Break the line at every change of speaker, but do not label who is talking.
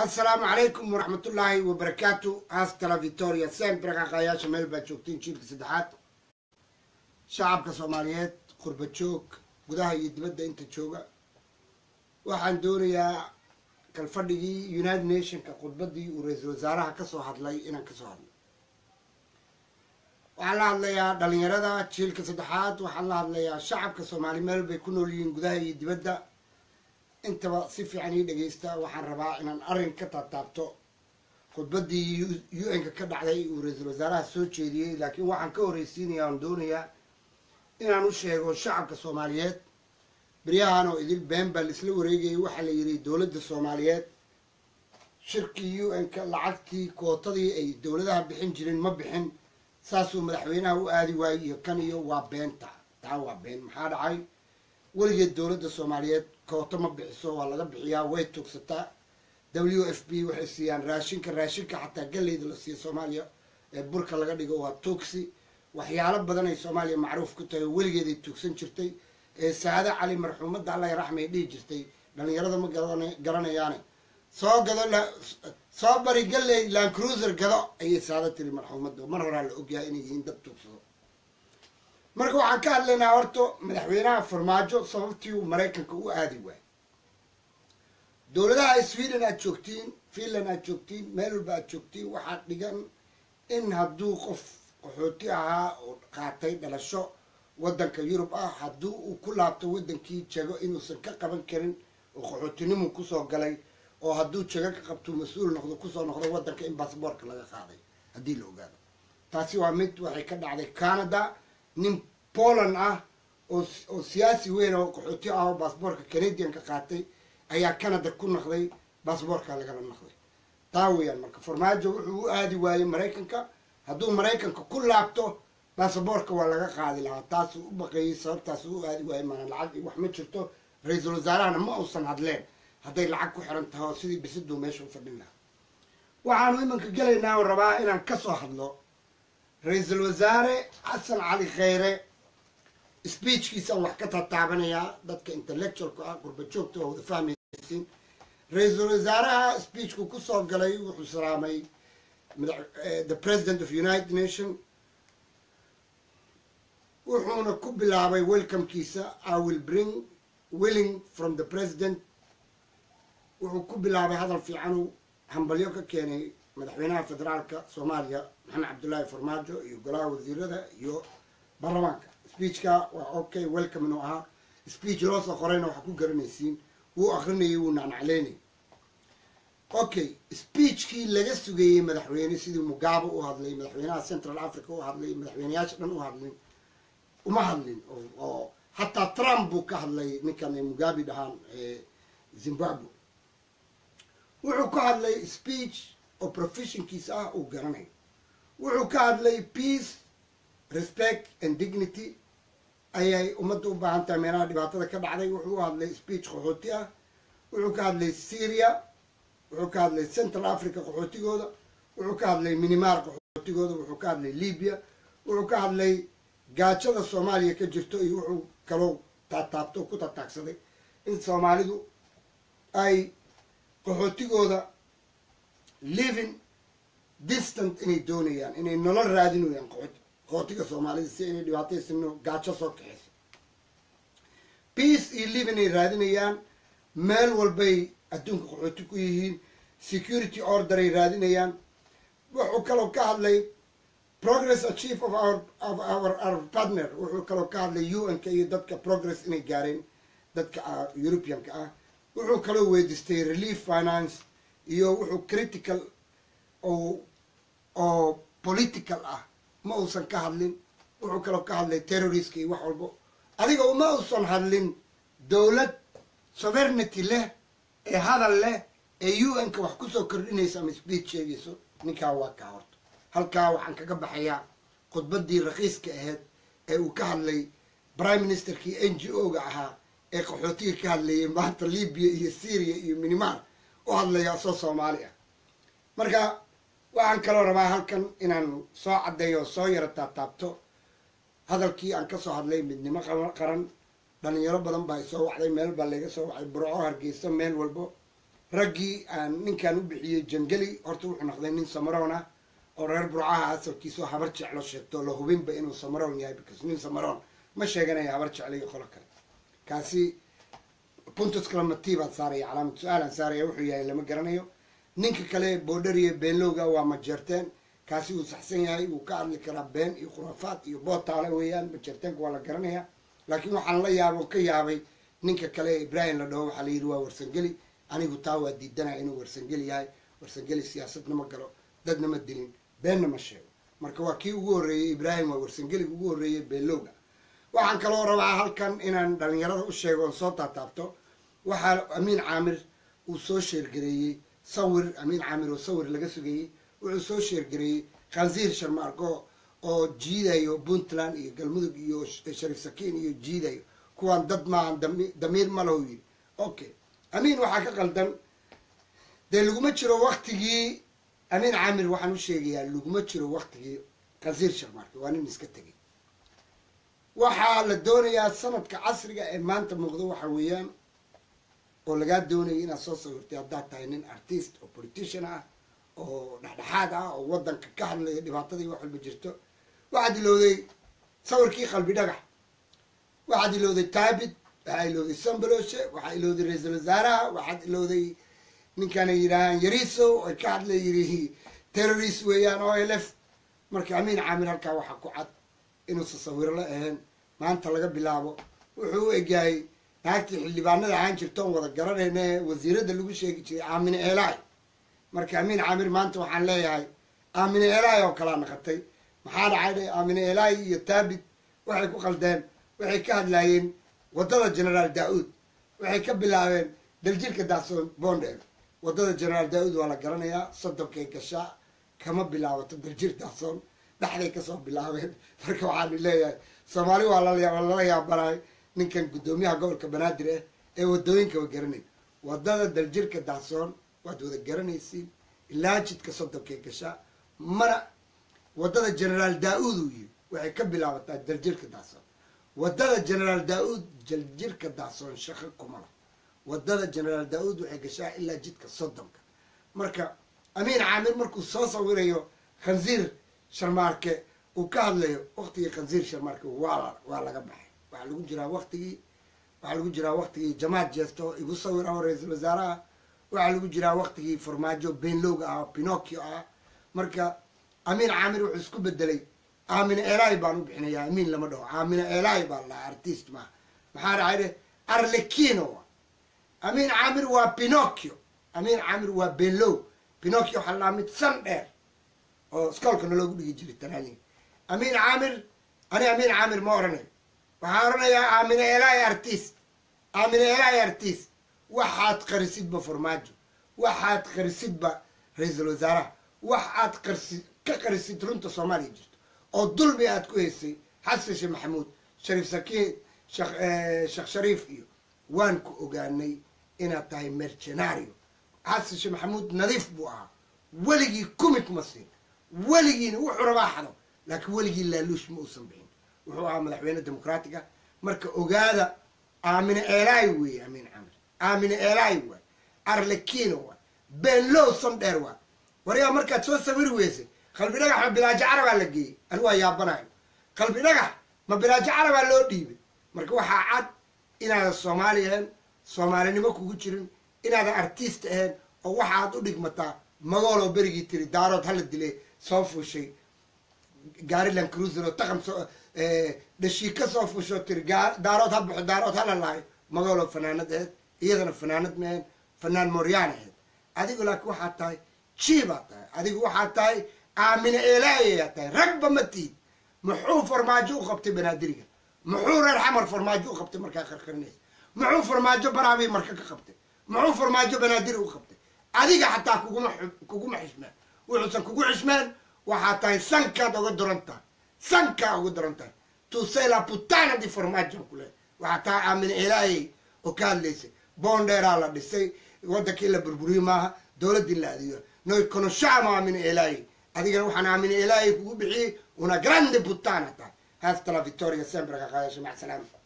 السلام عليكم ورحمة الله وبركاته. هاستلا فيتوريا سيمبر قاقاياشا ميل باجوكتين جيلك سدحات شعبك سوماليات قربة جوك قداها يدبدا انت جوغا waxaan doonayaa kalfadhigii United Nationka qodbadii uu ra'iisul wasaaraha ka soo hadlay inaan ka soo hadlo. waxaan la hadlayaa dhalinyarada jiilka saddexaad, waxaan la hadlayaa shacabka Soomaali meel bay ku nool yihiin gudaha iyo dibadda. intaba si fiican ii dhageysta. waxaan rabaa inaan arrin ka taabto qodbadii UN-ka ka dhacday uu ra'iisul wasaaraha soo jeediyay, laakiin waxaan ka horeysiinayaa oo doonayaa inaan u sheego shacabka Soomaaliyeed بريان oo idil been baa isla wareegay. waxa la yiri dawladda Soomaaliyeed shirkii UN ka lacagtii kootadii ay dawladaha bixin jireen ma bixin, saasuu madaxweynaha u aadi waayay kan iyo waa beenta. taa waa been. maxaa dhacay? weligeed dawladda Soomaaliyeed koota ma bixiso, waa laga bixiyaa, way tugsataa. WFP waxay siiyaan raashinka xataa galeyda la siiyo Soomaaliya ee burka laga dhigo waa tugsi. waxyaalo badan ay Soomaaliya macruuf ku tahay weligeed ay tugsan jirtay. saada cali marxuumadda Allah yarxamay dhigi jirtay dhalinyarada ma garanayaan soo bari galey Land Cruiser gado ayay saada tiri marxuumadda. mar hore la ogyahay inay yihiin dad tugsado. marka waxaan ka hadlaynaa horto madaxweynaha Farmaajo sababtii uu Mareykanka u aadi waayay. dawladaha Sweden aad joogtiin, Finland aad joogtiin, meel walba aad joogtiin, waxaa dhigan in hadduu qof qaxooti ahaa oo qaatay dhalasho waddanka Yurub ah hadduu uu ku laabto waddankii jago inuusan ka qaban karin oo qaxootinimo kusoo galay, oo hadduu jago ka qabto mas-uul noqdo kusoo noqdo waddanka in baasboorka laga qaaday haddii la ogaado. taasi waa mid waxay ka dhacday Canada. nin Poland ah oo siyaasi weyn oo qaxooti ah oo baasboorka Canadian ka qaatay ayaa Canada ku noqday, baasboorka lagala noqday. taa weeyaan marka Farmaajo wuxuu u aadi waayay Mareykanka. hadduu Mareykanka ku laabto baasaboorka waa laga qaadi lahaa. taas u baqayay, sababtaas u aadi waayay. maana lacag wax ma jirto. ra'iisul wasaarahana ma uusan hadleen hadday lacag ku xiran tahay oo sidii bisiduu meesha u fadhin lahaa. waxaanu imanka gelaynaa oo rabaa inaan ka soo hadlo ra'iisul wasaare xasan cali kheyre speechkiisaan wax ka taataabanayaa. dadka intellectualka ah qurba joogta waa wada fahmaysiin. ra'iisul wasaaraha speechku ku soo galay wuxuu salaamay the president of United Nations. wuxuuna ku bilaabay welcomekiisa I will bring willing from the president. wuxuu ku bilaabay hadal fiicanuu hambalyo ka keenay madaxweynaha federaalka Soomaaliya Maxamed Cabdullaahi Farmaajo iyo golaha wasiirada iyo baarlamaanka. speechka waa okay, welcome inuu ahaa. speech loo soo qorayna waxaa ku garanaysiin, wuu akrinayay, wuu nacnacleynay. okay, speechkii laga sugayey madaxweyne sidii Mugabe u hadlay, madaxweynaha Central Africa u hadlay, madaxweynayaasha dhan u hadlin uma hadlin. oo hataa Trump buu ka hadlay, ninkan ay Mugabe dhahaan Zimbabwe. wuxuu ka hadlay speech oo professionkiisa ah uu garanay. wuxuu ka hadlay peace, respect and dignity ayay ummadda u baahan tahay meelaha dhibaatada ka dhacday. wuxuu u hadlay speech qaxooti ah. wuxuu ka hadlay Syria, wuxuu ka hadlay Central Africa qaxootigooda, wuxuu ka hadlay Myanmar qaxootigooda, wuxuu ka hadlay Libya, wuxuu ka hadlay gaajada Soomaaliya ka jirto, iyo wuxuu kaloo taataabto ku taataagsaday in Soomaalidu ay qaxootigooda living distant inay doonayaan, inay nolol raadinayaan qaxootiga Soomaalida si inay dhibaataysano gaajo soo kaxayso. peace iyo living ay raadinayaan. meel walbay adduunka qaxooti ku yihiin. security order ay raadinayaan. wuxuu kaloo ka hadlay progress achieve of our partner. wuxuu kaloo ka hadlay UN-ka iyo dadka progress inay gaareen, dadka European-ka ah. wuxuu kaloo weydiistay relief finance iyo wuxuu critical oo political ah ma uusan ka hadlin. wuxuu kaloo ka hadlay terrorist iyo wax walbo. adiga uma uusan hadlin dawlad sovereignty leh ee hadal leh ee UN-ka wax kusoo kordhinaysa ama speech sheegayso. ninkaa waa ka horto. halkaa waxaan kaga baxayaa khudbadii raqiiska ahayd ee uu ka hadlay prime ministerkii NGO-ga ahaa ee qaxootiga ka hadlayay maanta Libya iyo Syria iyo Myanmar u hadlaya soo Soomaali ah. marka waxaan kaloo rabaa halkan inaan soo caddeeyo, soo yara taabto hadalkii aan ka soo hadlay midnimo qaran. dhalinyaro badan baa soo wacday, meel baa laga soo wacay, Burco, Hargeysa, meel walbo. raggii aan ninkan u bixiyey jangeli horta wuxuu noqday nin samaroon ah oo reer burcaha asalkiisoo habar jeclo sheegto la hubinba inuu samaroon yahay because nin samaroon ma sheeganaya habar jeclo iyo qolo kale kaasi puntus clamatiibaan saaraya calaamad su-aalaan saaraya wuxuu yahay lama garanayo ninka kale boodhariye beenlowga waa majeerteen kaasi uu saxsan yahay wuu ka hadli karaa been iyo khuraafaad iyo bootaale weeyaan majeerteenka waa la garanaya laakiin waxaan la yaabo ka yaabay ninka kale ibrahim la dhaho waxaa la yidhi waa warsangeli anigu taa waa diidanaya inuu warsangeli yahay warsangeli siyaasadna ma galo dadna ma dilin beenna ma sheego marka waa kii ugu horreeyey ibrahim waa warsangeliga ugu horreeyey beenlowga waxaan kaloo rabaa halkan inaan dhalinyarada u sheego oon soo taataabto waxaa amiin caamir uu soo sheergareeyey sawir amiin caamir oo sawir laga sugayey wuxuu soo sheergareeyey khansiir sharmaarko oo jiidayo puntland iyo galmudug iyo shariif sakiin iyo jiidayo kuwaan dad maahan damiir malo yidhi okay amiin waxaa ka qaldan dee laguma jiro waktigii amiin caamir waxaan u sheegayaa laguma jiro waktigii khansiir sharmaarko waa nin iska tegay waxaa la doonayaa sanadka casriga ee maanta muuqdo waxa weeyaan oo lagaa doonayay inaad soo sawirtay haddaad tahay nin artist oo politician ah oo dhexdhexaad ah oo waddanka ka hadlaya dhibaatadii wax walba jirto waxaad ilowday sawirkii qalbi dhagax waxaad ilowday taabid waxaa ilowday sambaloshe waxaa ilowday ra-iisul wasaaraha waxaad ilowday ninkaana yidhaahaan yariso ay ka hadla yidhi terrorist weeyaan o l f marka amiin caamir halkaa waxaa ku cad inuusa sawiro la ahayn maanta laga bilaabo wuxuu u egyahay naagtii xildhibaanada ahaan jirto on wada garanayne wasiiradda lagu sheegi jiray aamine eelaay marka amiin caamir maanta waxaan leeyahay aamine eelaay oo kalaa naqatay maxaa dhacay aamine eelaay iyo taabid waxay ku qaldeen waxay ka hadlaayeen waddada generaal daa-uud waxay ka bilaabeen daljirka daasoon bondheer waddada generaal daa-uud waa la garanayaa sodonkay gashaa kama bilaabato daljir daasoon dhexday kasoo bilaabeen marka waxaan leeyahay soomaali waa lala yaabanahay ninkan guddoomiyaha gobolka banaadir ah ee wadooyinkaba garanay waddada daljirka daasoon waad wada garanaysiin ilaa jidka sodonkay gashaa mana waddada generaal daa-uud uu yiri waxay ka bilaabataa daljirka daasoon waddada generaal daa-uud daljirka daasoon shaqo kumala waddada generaal daa-uud waxay gashaa ilaa jidka sodonka marka amiin caamir markuu soo sawirayo khansiir sharmaarke uu ka hadlayo waktigii khansiir sharmaarke waa laga baxay waxaa lagu jiraa waktigii jamaad jeesto igu sawir ah oo ra-iisul wasaaraha waxaa lagu jiraa waktigii farmaajo beenlowga ah oo pinocchio ah marka amiin caamir wuxuu isku bedelay aamine eelaay baan u bixinayaa amiin lama dhaho aamine eelaay baa lahaa artist maa maxaa dhacay dheh arlekino amiin caamir waa pinocchio amiin caamir waa beenlow pinocchio waxaa lahaa mid san dheer oo iskoolkana loogu dhigi jiray tanaaliga amiin caamir amiin caamir ma oranayo waxaa oranayaa aamine eelaay artist aamine eelaay artist waxaad qarisidba farmaajo waxaad qarisidba ra-iisul wasaaraha waxaad ka qarisid runta soomaaliya jirto oo dulmi aad ku haysay xasan sheekh maxamuud shariif sakiin sheekh shariif iyo waan ku ogaanay inaad tahay mercenario xasan sheekh maxamuud nadiif buu ahaa weligii kumid ma siin weligiina wuxuu rabaa xado laakiin weligii laaluush ma uusan bixin wuxuu ahaa madaxweyne dimuqraatiga marka ogaada aamine eelaay weeye amiin caamir aamine eelaay waay arlekino waay beenlow san dheer waay waryaa markaad soo sawiri weysay qalbi dhagax ma bilaajo carabaa la geeyey anigu waa yaabanayo qalbi dhagax ma bilaajo carabaa loo dhiibay marka waxaa cad inaadan soomaali ahayn soomaalinimo kugu jirin inaadan artist ahayn oo waxaad u dhigmataa magooloo berigii tiri daarood hala dilay soo fuushay gaariland cruiser oo taqam dhashiika soo fuusho tiri daarood ha baxo daarood hala lahayo magooloo fanaanad ahayd iyadana fanaanad ma ahayn fanaan mooryaan ahayd adigu laakiin waxaad tahay jiibaad tahay adigu waxaad tahay aamine eelaayayaa tahay ragba ma tiid muxuu farmaajo u qabtay banaadiriga muxuu reer xamar farmaajo u qabtay markaa qarqarinaysa muxuu farmaajo baraabii marka ka qabtay muxuu farmaajo banaadiri u qabtay adiga xataa kuguma xishmeen wuxuusan kugu xishmeen waxaa tahay sankaad oga daran tahay sankaa uga daran tahay tusela putana di farmaajon ku leh waxaa tahay aamine eelaayay oo ka hadlaysay boondheeraa la dhisay waddankii la burburiye maaha dowladdii la adiyo noi conosciamo aamine eelaayay adigana waxaan aamine eelaayay kugu bixiyey una grande putana tahay hasta la victoria sempre ka qaadasho mac salaama